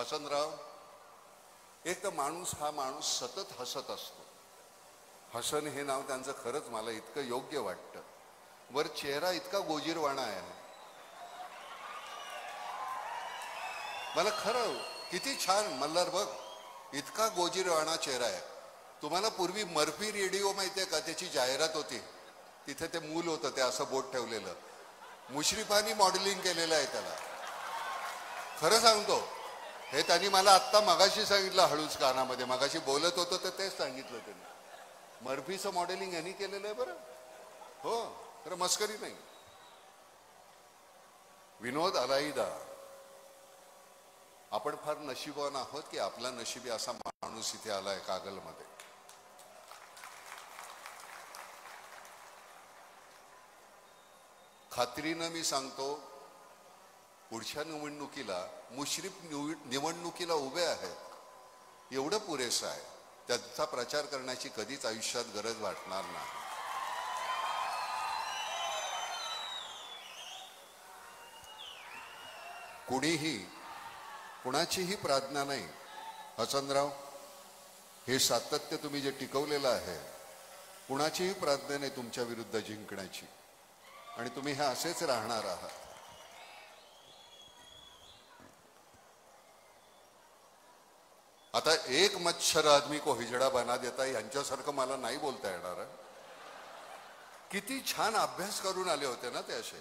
वसंतराव, एक तर माणूस हा माणूस सतत हसत असतो. हसन हे नाव त्यांचं खरंच मला इतकं योग्य वाटतं. वर चेहरा इतका गोजीरवाणा आहे. मला खरं किती छान मल्हार बघ, इतका गोजीरवाणा चेहरा आहे. तुम्हाला पूर्वी मर्फी रेडिओ माहितीये का, त्याची जाहिरात होती. तिथे ते मूल होतं, ते असं बोट ठेवलेलं. मुश्रीफानी मॉडेलिंग केलेलं आहे त्याला. खरं सांगतो, हे त्यांनी मला आत्ता मगाशी सांगितलं हळूच कानामध्ये. मगाशी बोलत होतो तर तेच सांगितलं त्यांनी. मर्फीचं मॉडेलिंग यांनी केलेलं आहे बरं. हो, खरं मस्करी नाही. विनोद अलाईदा, आपण फार नशिबवान आहोत की आपला नशिबी असा माणूस इथे आलाय कागलमध्ये. खात्रीनं मी सांगतो, पुढच्या निवडणुकीला मुश्रीफ निवडणुकीला उभे आहेत एवढं पुरेसं आहे. त्यांचा प्रचार करण्याची कधीच आयुष्यात गरज वाटणार नाही. कुणीही कुणाचीही प्रार्थना नाही. वसंतराव, हे सातत्य तुम्ही जे टिकवलेलं आहे, कुणाचीही प्रार्थना नाही तुमच्या विरुद्ध जिंकण्याची, आणि तुम्ही हे असेच राहणार आहात. आता एक मच्छर आदमी को हिजड़ा बना देता, यांच्यासारखं मला नाही बोलता येणार. किती छान अभ्यास करून आले होते ना ते असे.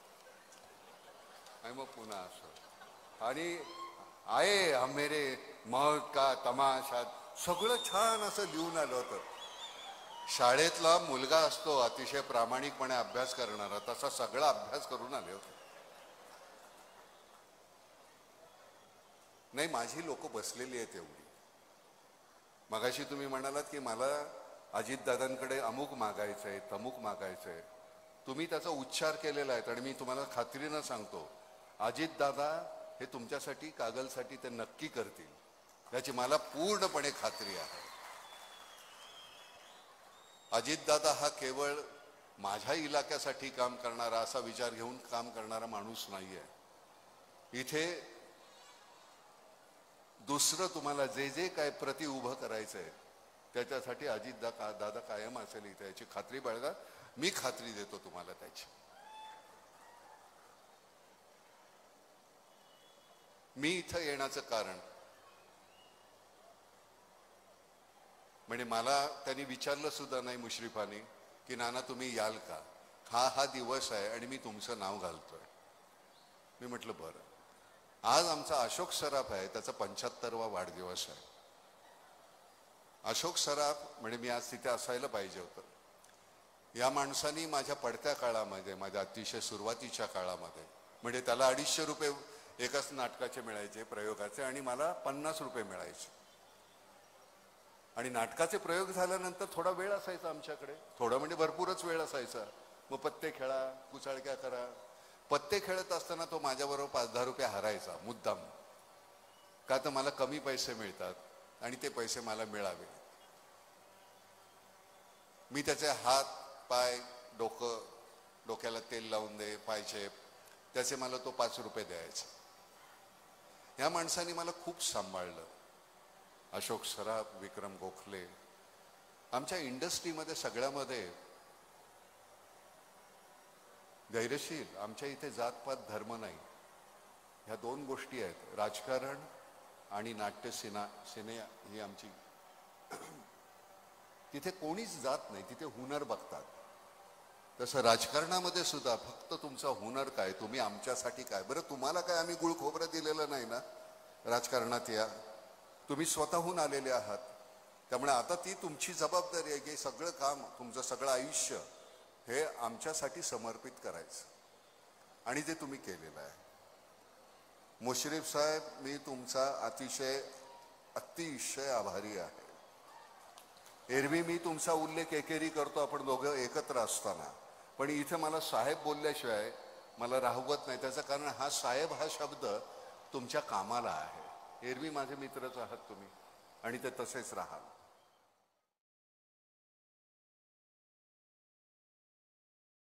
आणि मग पुन्हा असं, आणि आये हम मेरे मौत का तमाशा, सगळं छान असं लिहून आलं होतं. शाळेतला मुलगा असतो अतिशय प्रामाणिकपणे अभ्यास करणारा, तसा सगळा अभ्यास करून आले होते. नाही, माझी लोक बसलेली आहेत एवढी. मगाशी तुम्ही म्हणालात की मला अजितदादांकडे अमुक मागायचंय, तमुक मागायचंय. तुम्ही त्याचा उच्चार केलेला आहे, आणि मी तुम्हाला खात्रीनं सांगतो, अजितदादा हे तुमच्यासाठी, कागलसाठी ते नक्की करतील, याची मला पूर्णपणे खात्री आहे. अजितदादा हा केवळ माझ्या इलाक्यासाठी काम करणारा, असा विचार घेऊन काम करणारा माणूस नाहीये. इथे दुसरं तुम्हाला जे जे काय प्रति उभं करायचंय त्याच्यासाठी अजितदादा कायम असेल इथे, याची खात्री बाळगा. मी खात्री देतो तुम्हाला त्याची. मी इथं येण्याचं कारण म्हणजे मला त्यांनी विचारलं सुद्धा नाही मुश्रीफानी की नाना तुम्ही याल का, हा दिवस आहे आणि मी तुमचं नाव घालतोय. मी म्हटलं बरं. आज आमचा अशोक सराफ आहे, त्याचा 75वा वाढदिवस आहे. अशोक सराफ म्हणजे मी आज तिथे असायला पाहिजे होतं. या माणसानी माझ्या पडत्या काळामध्ये, माझ्या अतिशय सुरुवातीच्या काळामध्ये, म्हणजे त्याला 250 रुपये एकाच नाटकाचे मिळायचे प्रयोगाचे, आणि मला 50 रुपये मिळायचे. आणि नाटकाचे प्रयोग झाल्यानंतर थोडा वेळ असायचा आमच्याकडे, थोडा म्हणजे भरपूरच वेळ असायचा. मग पत्ते खेळा, कुचाळक्या करा. पत्ते खेळत असताना तो माझ्याबरोबर 5-10 रुपये हरायचा मुद्दाम, का तर मला कमी पैसे मिळतात आणि ते पैसे मला मिळावे. मी त्याचे हात, पाय, डोक्याला तेल लावून दे, पायचेप, त्याचे मला तो 5 रुपये द्यायचा. या माणसाने मला खूप सांभाळलं. अशोक सराफ, विक्रम गोखले, आमच्या इंडस्ट्रीमध्ये सगळ्यामध्ये धैर्यशील. आमच्या इथे जातपात धर्म नाही, ह्या 2 गोष्टी आहेत. राजकारण आणि नाट्य सिने ही आमची. तिथे कोणीच जात नाही, तिथे हुनर बघतात. तसं राजकारणामध्ये सुद्धा फक्त तुमचा हुनर काय, तुम्ही आमच्यासाठी काय. बरं, तुम्हाला काय आम्ही गुळ खोबरं दिलेलं नाही ना राजकारणात. या तुम्ही स्वतःहून आलेले आहात, त्यामुळे आता ती तुमची जबाबदारी आहे की सगळं काम, तुमचं सगळं आयुष्य हे आमच्यासाठी समर्पित करायचं, आणि ते तुम्ही केलेलं आहे. मुश्रीफ साहेब, मी तुमचा अतिशय आभारी आहे. एरवी मी तुमचा उल्लेख एकेरी करतो आपण दोघं एकत्र असताना, पण इथे मला साहेब बोलल्याशिवाय मला राहवत नाही. त्याचं कारण हा साहेब हा शब्द तुमच्या कामाला आहे. एरवी माझे मित्रच आहात तुम्ही, आणि ते तसेच राहाल.